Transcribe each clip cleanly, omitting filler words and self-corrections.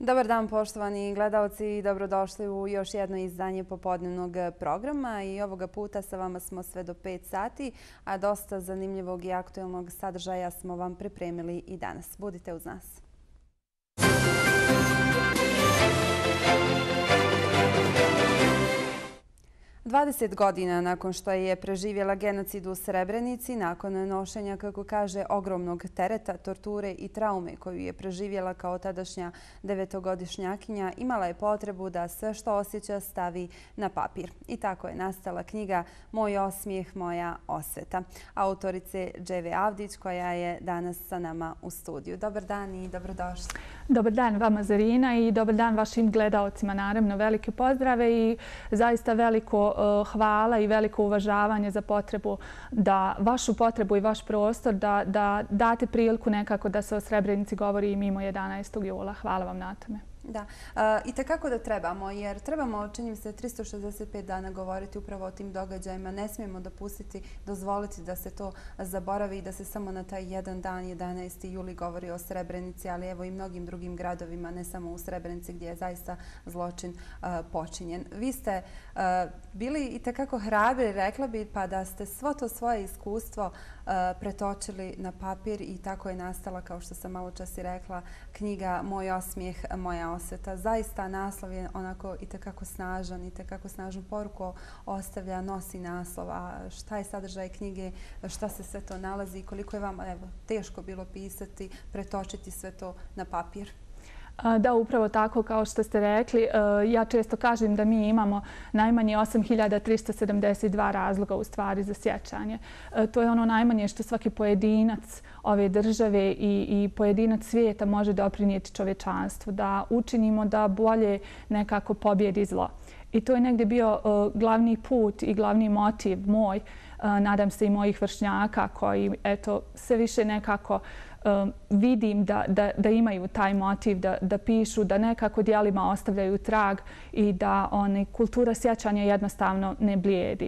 Dobar dan, poštovani gledalci, dobrodošli u još jedno izdanje popodnevnog programa i ovoga puta sa vama smo sve do 5 sati, a dosta zanimljivog i aktuelnog sadržaja smo vam pripremili i danas. Budite uz nas. Dvadeset godina nakon što je preživjela genocid u Srebrenici, nakon nošenja, kako kaže, ogromnog tereta, torture i traume koju je preživjela kao tadašnja 9-godišnjakinja, imala je potrebu da sve što osjeća stavi na papir. I tako je nastala knjiga Moj osmijeh, moja osveta, autorice Dževe Avdić, koja je danas sa nama u studiju. Dobar dan i dobrodošli. Dobar dan vama, Zarina, i dobar dan vašim gledaocima. Naravno, velike pozdrave i zaista veliko hvala i veliko uvažavanje za potrebu da vašu potrebu i vaš prostor da date priliku nekako da se o Srebrenici govori i mimo 11. jula. Hvala vam na tome. Da, i tekako da trebamo, jer trebamo, čini mi se, 365 dana govoriti upravo o tim događajima. Ne smijemo dozvoliti da se to zaboravi i da se samo na taj jedan dan, 11. juli, govori o Srebrenici, ali evo i mnogim drugim gradovima, ne samo u Srebrenici gdje je zaista zločin počinjen. Vi ste bili i tekako hrabri, rekla bi, pa da ste svo to svoje iskustvo pretočili na papir i tako je nastala, kao što sam malo čas i rekla, knjiga Moj osmijeh, moja osveta. Zaista naslov je onako i tekako snažan i tekako snažnu poruku ostavlja, nosi naslov. A šta je sadržaj knjige, šta se sve to nalazi i koliko je vam teško bilo pisati, pretočiti sve to na papir? Da, upravo tako kao što ste rekli. Ja često kažem da mi imamo najmanje 8372 razloga u stvari za sjećanje. To je ono najmanje što svaki pojedinac ove države i pojedinac svijeta može doprinijeti čovječanstvu, da učinimo da bolje nekako pobjedi zlo. I to je negdje bio glavni put i glavni motiv moj, nadam se i mojih vršnjaka koji eto sve više nekako vidim da imaju taj motiv da pišu, da nekako djelima ostavljaju trag i da kultura sjećanja jednostavno ne blijedi.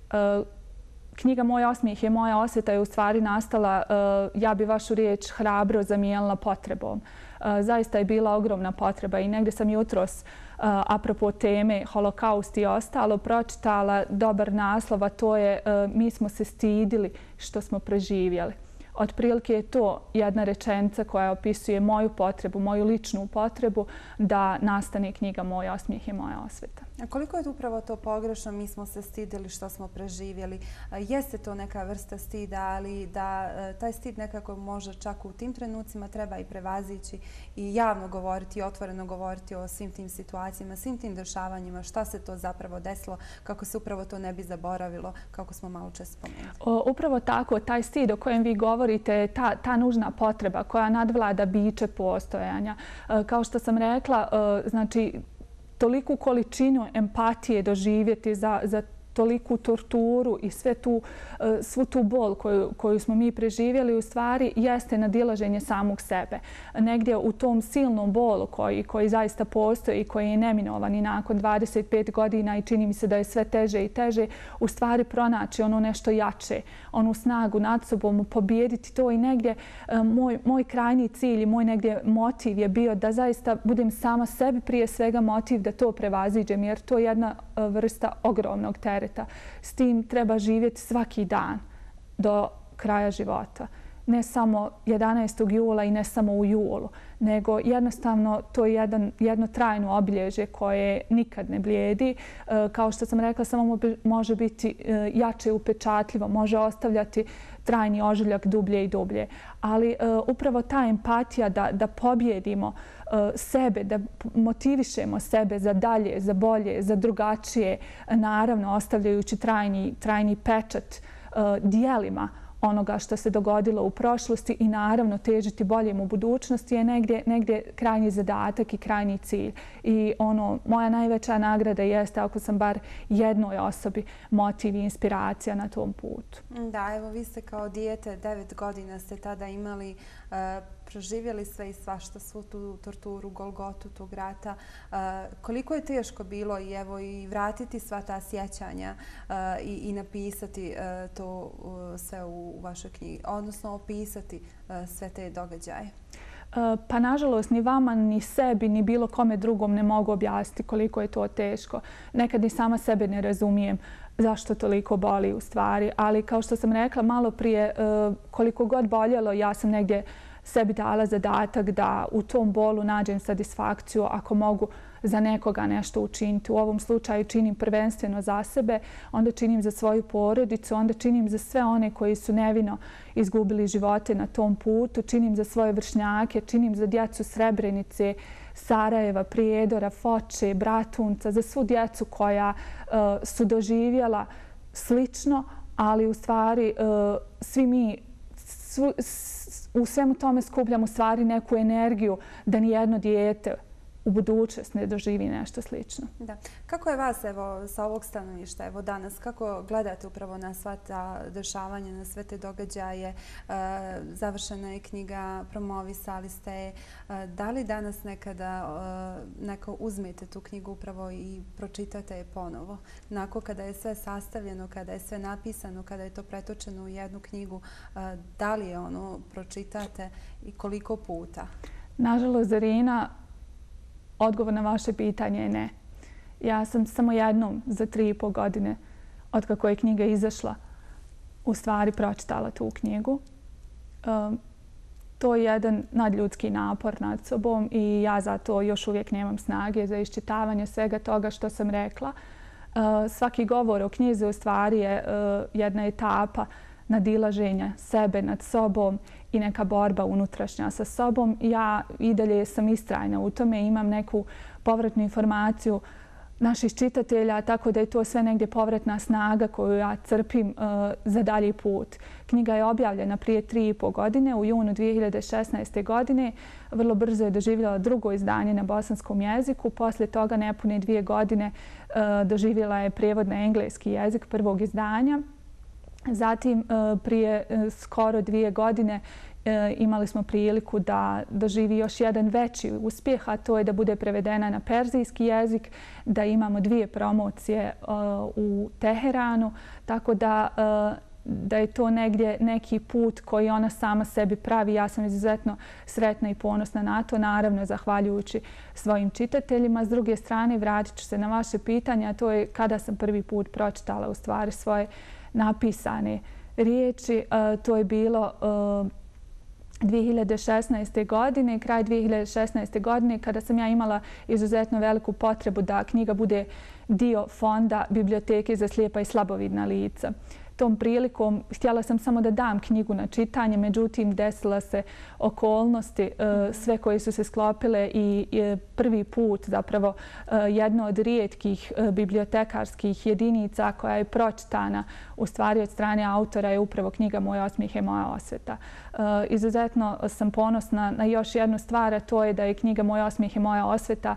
Knjiga Moj osmijeh je moja osveta je u stvari nastala, ja bi vašu riječ hrabro zamijenila potrebom. Zaista je bila ogromna potreba i negdje sam jutros, apropo teme Holokaust i ostalo, pročitala dobar naslov, a to je Mi smo se stidili što smo preživjeli. Otprilike je to jedna rečenica koja opisuje moju potrebu, moju ličnu potrebu da nastane knjiga Moj osmijeh i moja osveta. A koliko je upravo to pogrešno? Mi smo se stidili što smo preživjeli. Jeste to neka vrsta stida, ali da taj stid nekako može čak u tim trenucima treba i prevazići i javno govoriti i otvoreno govoriti o svim tim situacijama, svim tim dešavanjima, šta se to zapravo desilo, kako se upravo to ne bi zaboravilo, kako smo malo često spomenuli. Upravo tako, taj stid o kojem vi govorite, ta nužna potreba koja nadvlada biće postojanja. Kao što sam rekla, znači, toliku količinu empatije doživjeti za toliku torturu i svu tu bol koju smo mi preživjeli u stvari jeste nadilaženje samog sebe. Negdje u tom silnom bolu koji zaista postoji i koji je neminovan i nakon 25 godina i čini mi se da je sve teže i teže, u stvari pronaći ono nešto jače, onu snagu nad sobom, pobijediti to i negdje moj krajnji cilj i moj negdje motiv je bio da zaista budem sama sebi prije svega motiv da to prevaziđem, jer to je jedna vrsta ogromnog tereta. S tim treba živjeti svaki dan do kraja života. Ne samo 11. jula i ne samo u julu, nego jednostavno to je jedno trajno obilježje koje nikad ne blijedi. Kao što sam rekla, samo može biti jače upečatljivo, može ostavljati trajni ožiljak dublje i dublje. Ali upravo ta empatija da pobjedimo sebe, da motivišemo sebe za dalje, za bolje, za drugačije, naravno ostavljajući trajni pečat djelima onoga što se dogodilo u prošlosti i naravno težiti boljem u budućnosti je negdje krajnji zadatak i krajnji cilj. I moja najveća nagrada jeste ako sam bar jednoj osobi motiv i inspiracija na tom putu. Da, evo vi ste kao dijete, 9 godina ste tada imali, proživjeli sve i svašta, svu tu torturu, golgotu tog rata. Koliko je teško bilo i vratiti sva ta sjećanja i napisati to sve u vašoj knjigi, odnosno opisati sve te događaje? Pa nažalost ni vama, ni sebi, ni bilo kome drugom ne mogu objasniti koliko je to teško. Nekad ni sama sebe ne razumijem zašto toliko boli u stvari. Ali kao što sam rekla malo prije, koliko god boljelo, ja sam negdje sebi dala zadatak da u tom bolu nađem satisfakciju ako mogu za nekoga nešto učiniti. U ovom slučaju činim prvenstveno za sebe, onda činim za svoju porodicu, onda činim za sve one koji su nevino izgubili živote na tom putu, činim za svoje vršnjake, činim za djecu Srebrenice, Sarajeva, Prijedora, Foče, Bratunca, za svu djecu koja su doživjela slično, ali u stvari svi mi u svemu tome skupljamo u stvari neku energiju da nijedno dijete u budućnosti ne doživi nešto slično. Da. Kako je vas evo, sa ovog stanovišta evo, danas? Kako gledate upravo na sva ta dešavanja, na sve te događaje? Završena je knjiga, promovisali ste je. Da li danas neko uzmete tu knjigu upravo i pročitate je ponovo? Nakon kada je sve sastavljeno, kada je sve napisano, kada je to pretočeno u jednu knjigu, da li je ono pročitate i koliko puta? Nažalost, Zarina, odgovor na vaše pitanje je ne. Ja sam samo jednom za 3,5 godine od kako je knjiga izašla u stvari pročitala tu knjigu. To je jedan nadljudski napor nad sobom i ja zato još uvijek nemam snage za iščitavanje svega toga što sam rekla. Svaki govor o knjizi u stvari je jedna etapa nadilaženja sebe nad sobom i neka borba unutrašnja sa sobom. Ja i dalje sam istrajna u tome, imam neku povratnu informaciju naših čitatelja, tako da je to sve negdje povratna snaga koju ja crpim za dalji put. Knjiga je objavljena prije 3,5 godine, u junu 2016. godine. Vrlo brzo je doživjela drugo izdanje na bosanskom jeziku. Poslije toga nepune 2 godine doživjela je prijevod na engleski jezik prvog izdanja. Zatim, prije skoro 2 godine imali smo priliku da doživi još jedan veći uspjeh, a to je da bude prevedena na perzijski jezik, da imamo 2 promocije u Teheranu, tako da je to negdje neki put koji ona sama sebi pravi. Ja sam izuzetno sretna i ponosna na to, naravno zahvaljujući svojim čitateljima. S druge strane, vratit ću se na vaše pitanje, a to je kada sam prvi put pročitala u stvari svoje napisane riječi. To je bilo 2016. godine, kraj 2016. godine, kada sam ja imala izuzetno veliku potrebu da knjiga bude dio fonda Biblioteke za slijepa i slabovidna lica. Tom prilikom htjela sam samo da dam knjigu na čitanje, međutim desila se okolnosti sve koje su se sklopile i prvi put zapravo jedna od rijetkih bibliotekarskih jedinica koja je pročitana u stvari od strane autora je upravo knjiga Moj osmijeh je moja osveta. Izuzetno sam ponosna na još jednu stvar, a to je da je knjiga Moj osmijeh je moja osveta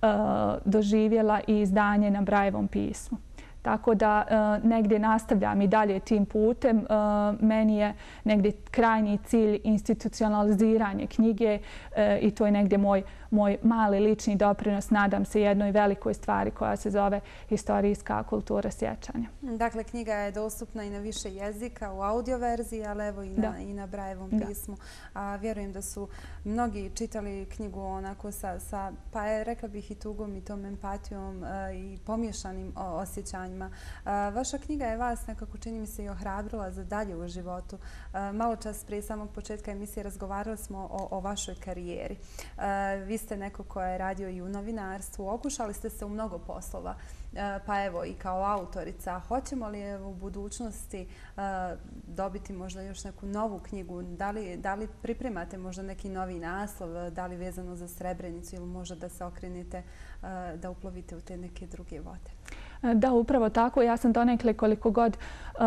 doživjela i izdanje na Brailleovom pismu. Tako da negdje nastavljam i dalje tim putem. Meni je negdje krajnji cilj institucionaliziranje knjige i to je negdje moj mali lični doprinos, nadam se, jednoj velikoj stvari koja se zove historijska kultura sjećanja. Dakle, knjiga je dostupna i na više jezika u audio verziji, ali evo i na Brailleovom pismu. Vjerujem da su mnogi čitali knjigu onako pa rekla bih i tugom i tom empatijom i pomješanim osjećanjima. Vaša knjiga je vas nekako, čini mi se, i ohrabrila za dalje u životu. Malo čas prije samog početka emisije razgovarali smo o vašoj karijeri. Vi ste neko ko je radio i u novinarstvu, okušali ste se u mnogo poslova, pa evo i kao autorica. Hoćemo li u budućnosti dobiti možda još neku novu knjigu? Da li pripremate možda neki novi naslov, da li vezano za Srebrenicu ili možda da se okrenete da uplovite u te neke druge vode? Da, upravo tako. Ja sam donekle koliko god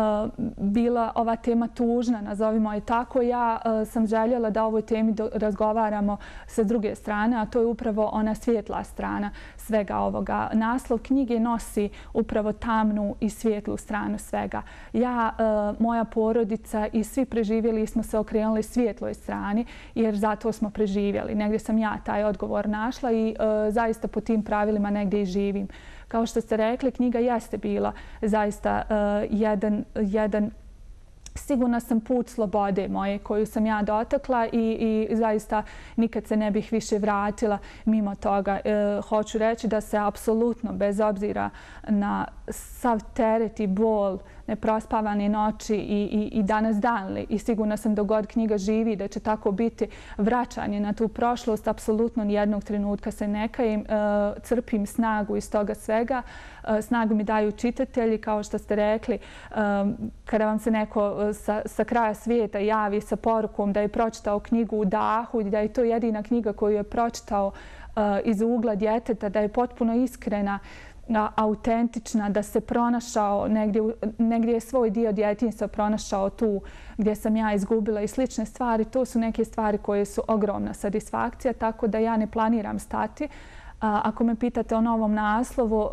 bila ova tema tužna, nazovimo je tako, ja sam željela da o ovoj temi razgovaramo sa druge strane, a to je upravo ona svijetla strana svega ovoga. Naslov knjige nosi upravo tamnu i svijetlu stranu svega. Ja, moja porodica i svi preživjeli smo se okrenuli svijetloj strani jer zato smo preživjeli. Negdje sam ja taj odgovor našla i zaista po tim pravilima negdje i živim. Kao što ste rekli, knjiga jeste bila zaista jedan sigurna sam put slobode moje koju sam ja dotakla i zaista nikad se ne bih više vratila mimo toga. Hoću reći da se apsolutno, bez obzira na sav teret i bol, neprospavane noći i danas dan, i sigurna sam dok god knjiga živi da će tako biti, vraćanje na tu prošlost, apsolutno nijednog trenutka se ne kajem, crpim snagu iz toga svega. Snagu mi daju čitatelji, kao što ste rekli, kada vam se neko sa kraja svijeta javi sa porukom da je pročitao knjigu u dahu i da je to jedina knjiga koju je pročitao iz ugla djeteta, da je potpuno iskrena, autentična, da se pronašao negdje je svoj dio djetinjstva pronašao tu gdje sam ja izgubila i slične stvari. To su neke stvari koje su ogromna satisfakcija, tako da ja ne planiram stati. Ako me pitate o novom naslovu,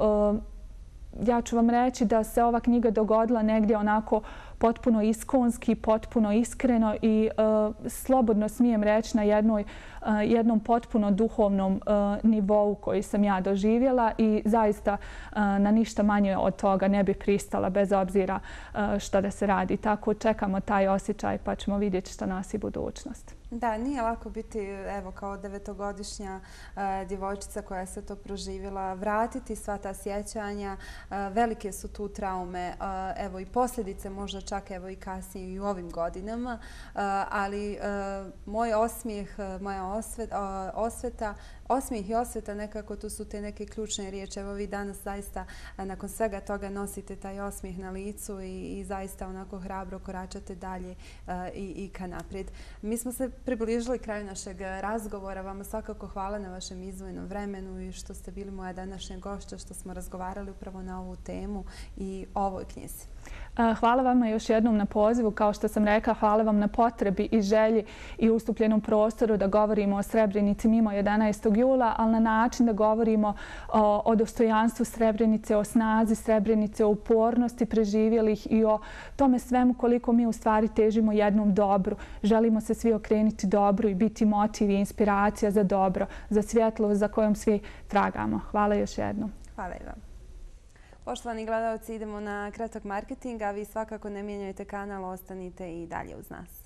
ja ću vam reći da se ova knjiga dogodila negdje onako potpuno iskonski, potpuno iskreno i slobodno smijem reći na jednom potpuno duhovnom nivou koji sam ja doživjela i zaista na ništa manje od toga ne bi pristala bez obzira što da se radi. Tako čekamo taj osjećaj pa ćemo vidjeti što nosi budućnost. Da, nije lako biti, evo, kao 9-godišnja djevojčica koja se to proživjela, vratiti sva ta sjećanja. Velike su tu traume, evo i posljedice možda čak evo i kasnije i u ovim godinama, ali moj osmijeh, moja osveta, osmijeh i osveta nekako tu su te neke ključne riječi. Evo vi danas zaista nakon svega toga nosite taj osmijeh na licu i zaista onako hrabro koračate dalje i ka naprijed. Mi smo se približili kraju našeg razgovora. Vama svakako hvala na vašem izdvojenom vremenu i što ste bili moja današnja gošća, što smo razgovarali upravo na ovu temu i ovoj knjizi. Hvala vama još jednom na pozivu. Kao što sam rekla, hvala vam na potrebi i želji i ustupljenom prostoru da govorimo o Srebrenici mimo 11. jula, ali na način da govorimo o dostojanstvu Srebrenice, o snazi Srebrenice, o upornosti preživjelih i o tome svemu koliko mi u stvari težimo jednom dobru. Želimo se svi okrenuti dobru i biti motiv i inspiracija za dobro, za svjetlo za kojom svi tragamo. Hvala još jednom. Hvala i vam. Poštovani gledalci, idemo na kratak marketing, a vi svakako ne mijenjajte kanal, ostanite i dalje uz nas.